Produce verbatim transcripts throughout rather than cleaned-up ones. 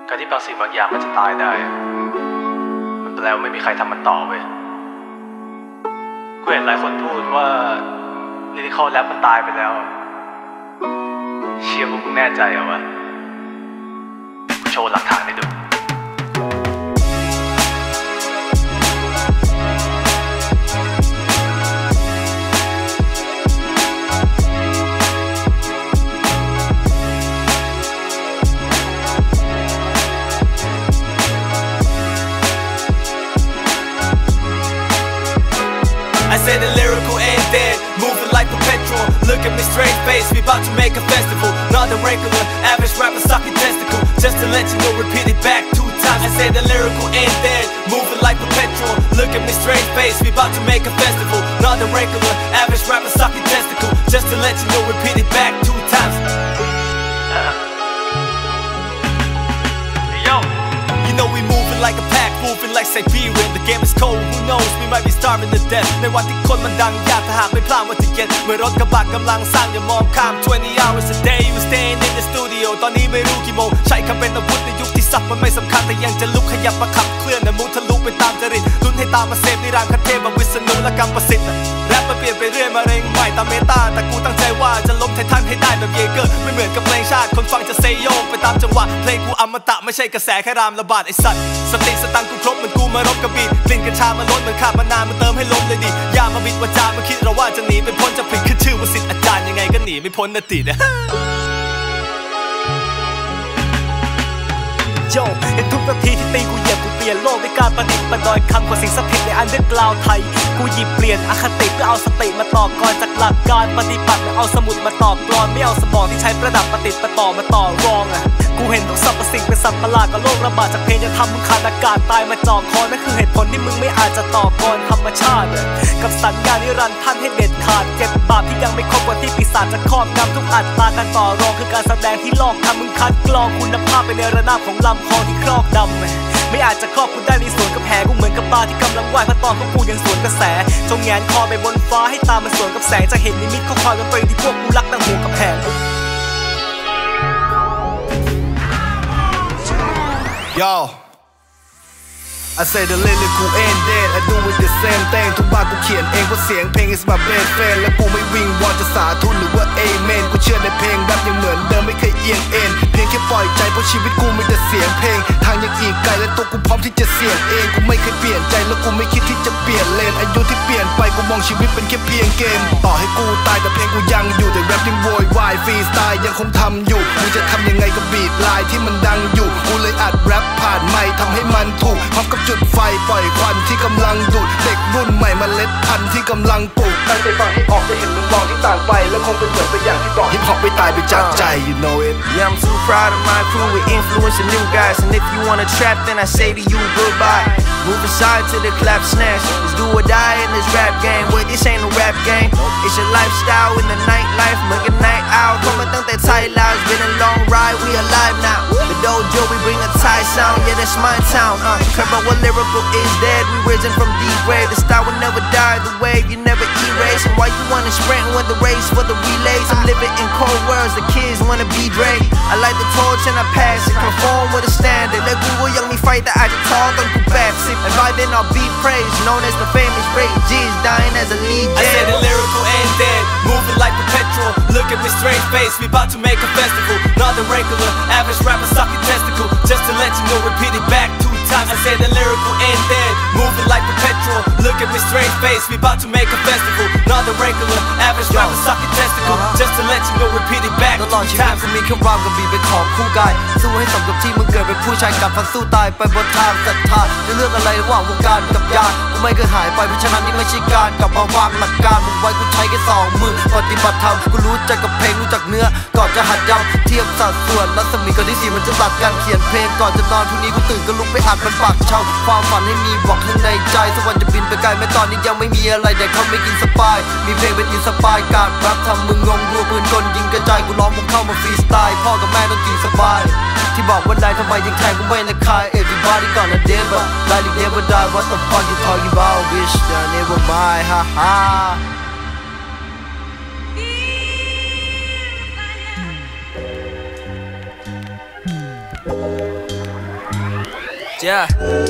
การที่บางสิ่งบางอย่างมันจะตายได้มันแปลว่าไม่มีใครทำมันต่อเว้ยกูเห็นหลายคนพูดว่าลิลิคอลแรปมันตายไปแล้วเชื่อพวกมึงแน่ใจเหรอวะกูโชว์หลักฐานให้ดู I said the lyrical ain't dead, moving like perpetual. Look at me straight face, we about to make a festival. Not a regular, average rapper sucking testicle. Just to let you know, repeat it back two times. I said the lyrical ain't dead, moving like perpetual. Look at me straight face, we about to make a festival. Not a regular, average rapper sucking testicle. Just to let you know, repeat it back two times. Yo, you know we moving like a pack, moving like Siberian. The game is cold, who knows, we might be starving to death. ในวันที่คนมันดังยากถ้าหากไม่พลาดวันที่เย็นเมื่อรถกระบะกำลังสร้างอย่ามองข้าม twenty hours a day we staying in the studio ตอนนี้ไม่รู้กี่โมงใช้คำเป็นอาวุธในยุคที่สับมันไม่สำคัญแต่ยังจะลุกขยับมาขับเคลื่อนนะมุทะลุไปตามจริตลุ้นให้ตามมาเสพนิรันดร์คันเทพมาวิษณุและกำประสิทธิ์แรปมันเปลี่ยนไปเรื่อยมาเร่งใหม่ตามเมตาแต่กูตั้งใจว่าจะล้มไททันให้ได้แบบเยเกอร์ไม่เหมือนกับเพลงชาติคนฟังจะเซโยไปตามจังหวะเพลงกูอมตะไม่ใช่กระแสแค่รามระบาดไอสัตว์สติสตังกูครบเหมือนกูมารบกระบี่กลิ่นกัญชามันล้นเหมือนขาดมานานมันเติมให้ล้มเลยดิอย่ามาบิดวาจามาคิดเราว่าจะหนีไปพ้นจะผิดขึ้นชื่อว่าสิทธิ์อาจารย์ยังไงก็หนีไม่พ้นนาทีนะโย่ในทุกนาทีที่ตีกูเหยียบกูเปลี่ยนโลกด้วยการประดิษฐ์ประดอยคำกว่าสิ่งศักดิ์สิทธิ์ในอันเดอร์กราวด์ไทยกูหยิบเปลี่ยนอคติเพื่อเอาสติมาต่อกรจากหลักการปฏิบัติไม่เอาสมุดมาตอบกลอนไม่เอาสมองที่ใช้ประดับประติดประต่อมาต่อรองอ่ะกูเห็นทุกสรรพสิ่งเป็นสัตว์ประหลาดกับโลกระบาดจากเพลงจะทำมึงขาดอากาศตายมาจ่อคอนั่นคือเหตุผลที่มึงไม่อาจจะต่อกรธรรมชาติกับสัญญานิรันดร์ท่านให้เด็ดขาดเก็บบาปที่ยังไม่ครบกว่าที่ปีศาจจะครอบงำทุกอัตราการต่อรองคือการแสดงที่ลอกทำมึงคัดกรองคุณภาพไปในระนาบของลำคอที่ครอบดำไม่อาจจะครอบคุณได้ในสวนกับแหกูเหมือนกับปลาที่กำลังว่ายพระตอนของกูยังสวนกระแสจงแงนคอไปบนฟ้าให้ตามันสวนกับแสงจะเห็นนิมิตข้อความดนตรีที่พวกกูรักตั้งหัวกับแหง Yo I say the lyrical ain't dead I do it the same thing ทุกบาทกูเขียนเองเพราะเสียงเพลง is my best friend และกูไม่วิ่งวอนจะสาธุหรือว่า amen กูเชื่อในเพลงแบบยังเหมือนเดิมไม่เคยเอียงเอ็นเพียงแค่ปล่อยใจเพราะชีวิตกูมีแต่เสียงเพลงทางยังอีกไกลและตัวกูพร้อมที่จะเสี่ยงเองกูไม่เคยเปลี่ยนใจแล้วกูไม่คิดที่จะเปลี่ยนเลนอายุที่เปลี่ยนไปกูมองชีวิตเป็นแค่เพียงเกมต่อให้กูตายแต่เพลงกูยังอยู่แต่แรปยังโวยวายฟรีสไตล์ยังคงทำอยู่มึงจะทำยังไงกับบีทไลน์ที่มันดังอยู่กูเลยอัดแรปผ่านไมค์ทำให้มันถูกพร้อมกับจุดไฟปล่อยควันที่กำลังดูดเด็กรุ่นใหม่เมล็ดพันธุ์ที่กำลังปลูกตั้งใจฟังให้ออกจะเห็นมุมมองที่ต่างไปและคงเป็นเหมือนตัวอย่างที่บอกฮิปฮอปไม่ตายไปจากใจ you know it Yeah I'm too proud of my crew we influencing new guys and if you wanna trap then I say to you goodbye move aside to the clap snatch let's do or die in this rap game wait this ain't a rap game it's your lifestyle in the nightlife เหมือนกัน night out เข้ามาตั้งแต่ไทยลาว it's been a long ride we alive now the dojo we bring a Thai sound yeah that's my town uh care about what lyrical is dead we risen from deep grave the style will never die the wave you never erase and why you wanna sprint with the race for the relays I'm living in cold worlds the kids wanna be Dre I light the torch and I pass it conform with a standard และกูก็ยังมีไฟแต่อาจจะท้อตอนกูแปดสิบ and by then I'll be praised known as the famous Ray G's dying as a lead I said the lyrical ain't dead moving like perpetual look at me straight face we about to make a festival not the regular average rapper sucking testicle just to let you know repeat it back two times I said the lyrical ain't dead moving like perpetual look at me straight face we about to make a festival not the regular average rapper sucking testicle just to let you know repeat it back ตลอดชีวิตกูมีแค่รามกับบีเป็นของคู่กายสู้ให้สมกับที่มึงเกิดเป็นผู้ชายกัดฟันสู้ตายไปบนทางศรัทธาจะเลือกอะไรระหว่างวงการกับยากูไม่เคยหายไปเพราะฉะนั้นนี่ไม่ใช่การกลับมาวางหลักการมึงไว้กูใช้แค่สองมือปฏิบัติธรรมกูรู้จักกับเพลงรู้จักเนื้อก่อนจะหัดย้ำเทียบสัดส่วนรัศมีกับที่สี่มันจะตัดการเขียนเพลงก่อนจะนอนพรุ่งนี้กูตื่นก็ลุกไปอัดมันปากเช่าความฝันให้มีหวังข้างในใจสักวันจะบินไปไกลแม้ตอนนี้ยังไม่มีอะไรแต่เขาไม่กินสปายมีเพลงเป็นอินสปายการแรปทำมึงงงรัวปืนกลยิงกระจายกูร้องมึงเข้ามาฟรีสไตล์พ่อกับแม่ต้องกินสบายที่บอกว่าได้ทำไมยังแทงกูไม่ละคาย everybody gonna dead but like never die what the fuck you talking about bitch that never mind ha ha yeah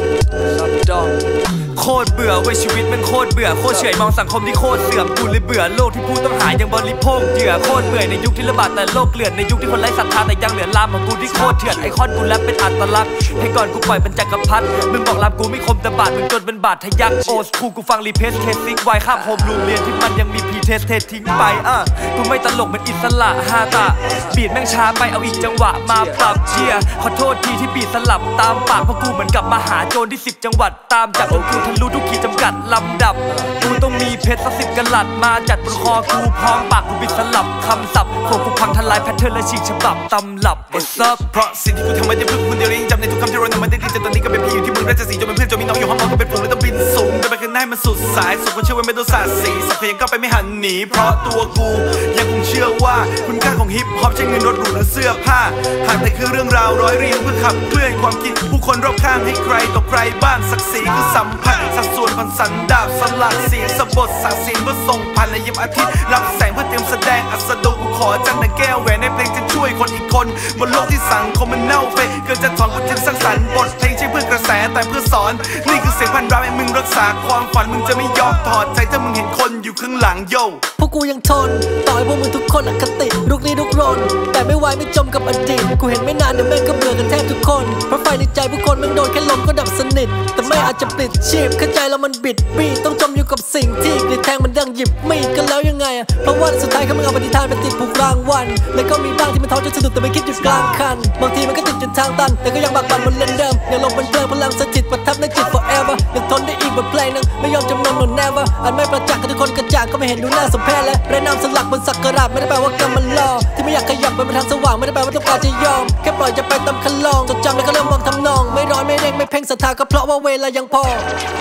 โคตรเบื่อเว้ยชีวิตมันโคตรเบื่อโคตรเฉยมองสังคมที่โคตรเสื่อมกูเลยเบื่อโลกที่ผู้ต้องหายังบริโภคเหยื่อโคตรเบื่อในยุคที่ระบาดแต่โลกเกลื่อนในยุคที่คนไร้ศรัทธาแต่ยังเหลือลามของกูที่โคตรเถื่อนไอคอนกูแรปเป็นอัตลักษณ์ให้ก่อนกูปล่อยเป็นจักรพรรดิมึงบอกลามกูไม่คมแต่บาดมึงจนเป็นบาดทะยักโอสคูกูฟังรีเพสเคสซิกไวข้ามโฮมรูมเรียนที่มันยังมีพีเทสเทสทิ้งไปอ่ะกูไม่ตลกเหมือนอิสระฮาตะบีดแม่งช้าไปเอาอีกจังหวะมาปรับเชียร์ขอโทษทีที่บีดสลับตามปากเพราะกูเหมือนกับมหาโจรที่สิบจังหวัดตามจับกูทะลุทุกขีดจำกัดลำดับกูต้องมีเพชรสักสิบกะลัดมาจัดบนคอกูพร้อมปากกูบิดสลับคำศัพท์โขกกูพังทลายแพทเทิร์นและฉีกฉบับตำลับไอ้ซับเพราะสิ่งที่กูทำไม่ได้เพื่อคุณเดียวยังจำในทุกคำที่เราทำไม่ได้ดีจนตอนนี้ก็เป็นพี่อยู่ที่มึงราชสีจนเป็นเพื่อนจนมีน้องอยู่ห้องนอนก็เป็นฝูงแล้วต้องบินสูงแต่ไปข้างหน้ามันสุดสายสุดคนเชื่อว่าไม่ต้องสาดสีสักคนยังก้าวไปไม่หันหนีเพราะตัวกูยังคงเชื่อว่าคุณค่าของฮิปฮอปใช้เงินรถหรูหรือเสื้อผ้าหากแต่คือเรื่องราวร้อยเรียงเพื่อขับเคลื่อนความคิดผู้คนรอบข้างให้ใครต่อใครบ้างศักดิ์ศรีคือสัมผัสสัดส่วนพันสันดาบสลักเสียงสะบดสักเสียงเพื่อส่งผ่านในยิมอาทิตย์รับแสงเพื่อเตรียมแสดงอัสดงกูขอจังในแก้วแหวนในเพลงจะช่วยคนอีกคนบนโลกที่สังคมมันเน่าเฟะเกิดจะถอนกูจึงสร้างสรรค์บทเพลงใช่เพื่อกระแสแต่เพื่อสอนนี่คือเสียงพันรามให้มึงรักษาความฝันมึงจะไม่ยอมถอดใจถ้ามึงเห็นคนอยู่ข้างหลังโย่พวกกูยังทนต่อให้พวกมึงทุกคนอคติลุกลี้ลุกลนแต่ไม่ไหวไม่จมกับอดีตกูเห็นไม่นานเดี๋ยวแม่งก็เบื่อกันแทบทุกคนเพราะไฟในใจผู้คนแม่งโดนแค่ลมก็ดับสนิทแต่ไม่อาจจะปลิดชีพเข้าใจแล้วมันบิดบี้ต้องจมอยู่กับสิ่งที่กรีดแทงมันดังหยิบมีดกันแล้วยังไงอะเพราะว่าสุดท้ายเขามึงเอาปฏิทานไปติดผูกรางวัลแล้วก็มีบ้างที่มันท้อจนสะดุดแต่ไม่คิดหยุดกลางคันบางทีมันก็ติดจนทางตันแต่ก็ยังบักบั่นบนเลนเดิมยังลงเป็นเพลิงพลังสถิตประทับในจิต forever ยังทนได้อีกบทเพลงนึงไม่ยอมจำนนหนุน never อาจไม่ประจักษ์กับทุกคนกระจ่างก็ไม่เห็นดูน่าสมเพชและประนามสลักบนสักการะไม่ได้แปลว่ากรรมมันรอที่ไม่อยากขยับไปทางสว่างไม่ได้แปลว่าต้องการจะยอมแค่ปล่อยจะไปตามคันลองจดจำแล้วก็เริ่มมองทำนองไม่ร้อนไม่เร่งไม่เพ่งศรัทธาก็เพราะว่าเวลายังพอ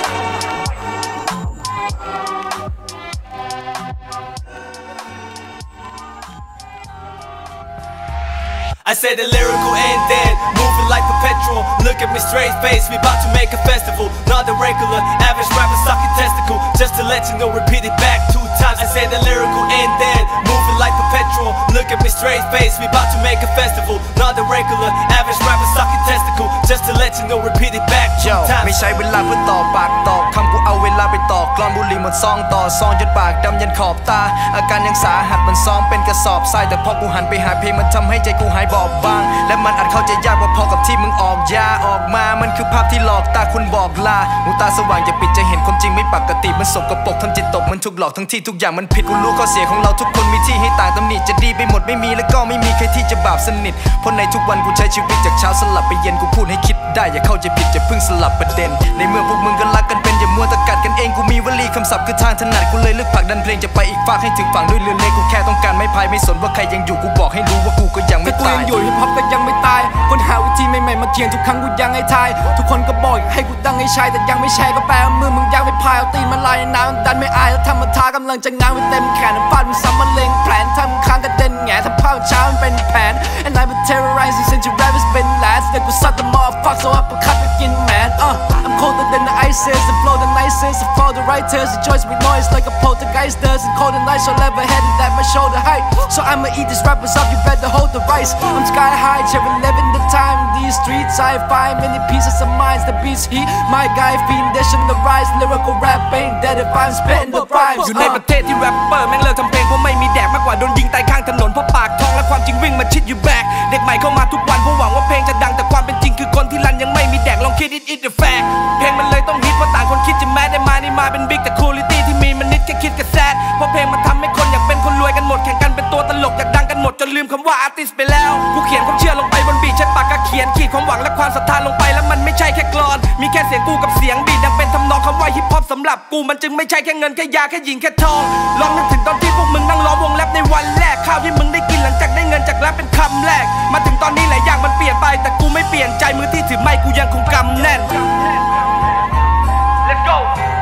I said the lyrical ain't dead, moving like perpetual. Look at me straight face, we about to make a festival. Not the regular, average rapper sucking testicle. Just to let you know, repeat it back two times. I said the lyrical ain't dead, moving like perpetual. Look at me straight face, we about to make a festival. Not the regular, average rapper sucking testicle. Just to let you know, repeat it back two times. ไม่ใช่เวลาเพื่อต่อปากต่อคำกูเอาเวลาไปต่อกลอนบุหรี่หมดซองต่อซองจนปากดำยันขอบตาอาการยังสาหัสมันซ้อมเป็นกระสอบทรายแต่พอกูหันไปหาเพลงมันทำให้ใจกูหายบอบบางและมันอาจเข้าใจยากว่าพอกับที่มึงออกยาออกมามันคือภาพที่หลอกตาคุณบอกลาหูตาสว่างอย่าปิดจะเห็นความจริงไม่ปกติมันสกปรกทำจิตตกมันถูกหลอกทั้งที่ทุกอย่างมันผิดกูรู้ข้อเสียของเราทุกคนมีที่ให้ต่างตำหนิจะดีไปหมดไม่มีและก็ไม่มีใครที่จะบาปสนิทเพราะในทุกวันกูใช้ชีวิตจากเช้าสลับไปเย็นกูพูดให้คิดได้อย่าเข้าใจผิดอย่าเพิ่งสลับประเด็นในเมื่อพวกมึงก็รักกันเป็นอย่ามัวตะกัดกันเองกูมีวลีคำศัพท์คือทางถนัดกูเลยเลือกผลักดันเพลงจะไปอีกฟากให้ถึงฝั่งด้วยเรือเล็กกูแค่ต้องการไม่พายไม่สนว่าใครยังอยู่กูบอกให้รู้ว่ากูก็ยังไม่ตายกูยังอยู่ฮิปฮอปแต่ยังไม่ตายคนหาวิธีใหม่ๆมาเขียนทุกครั้งกูยังให้ทายทุกคนก็บอกให้กูตั้งให้ใช่แต่ยังไม่แชร์ก็แปลว่ามือมึงยังไม่พายเอาตีนมาลายน้ำดันไม่อายแล้วทำมาท้ากำลังจะง้างไว้เต็มแขนฟาดมึงซ้ำมาเล็งแผนทำค้างกระเด็นแง่ทำภาพเช้ามันเป็นแผน and I've been terrorizing since your rappers been last แต่กูซัด the motherfucker so up คัดไปกินแมน uh I'm colder than the ice is the flow the nicest the flow the right tears the choice with noise like a poltergeist does and cold and nice so level headed at my shoulder height so I'ma eat these rappers up you better hold the rice I'm sky high cherry living the time these streets I find many pieces of minds the beats heat my guy fiendish in the rise lyrical rap ain't dead if I'm spitting the rhymes อยู่ในประเทศที่แรปเปอร์แม่งเลิกทำเพลงเพราะไม่มีแดกมากกว่าโดนยิงตายข้างถนนเพราะปากท้องและความจริงวิ่งมาชิดอยู่แบกเด็กใหม่เข้ามาทุกวันเพราะหวังว่าเพลงจะดังแต่ความเป็นจริงคือคนที่รันยังไม่มีแดกลองคิด it it the fact เพลงมันเลยต้องฮิตเพราะต่างคนคิดจะแม้ได้มานี่มาเป็นบิ๊กแต่คูลิตี้ที่มีมันนิดแค่คิดกับแซดเพราะเพลงมันทำให้คนอยากเป็นคนรวยกันหมดแข่งกันเป็นตัวตลกอยากดังกันหมดจนลืมคำว่าอาร์ติสต์ไปแล้วกูเขียนความเชื่อลงไปบนบีทใช้ปากกาเขียนขีดความหวังและความศรัทธาลงไปแล้วมันไม่ใช่แค่กลอนมีแค่เสียงกูกับเสียงบีทยังเป็นทำนองคำว่าฮิปฮอปสำหรับกูมันจึงไม่ใช่แค่เงินแค่ยาแค่หญิงแค่ทองลองนึกถึงตอนที่พวกมึงนั่งล้อมวงแรปในวันแรกข้าวที่มึงได้กินหลังจากได้เงินจากแรปเป็นคำแรกมาถึงตอนนี้หลายอย่างมันเปลี่ยนไปแต่กูไม่เปลี่ยนใจมือที่ถือไมค์กูยังคงกำแน่น Let's go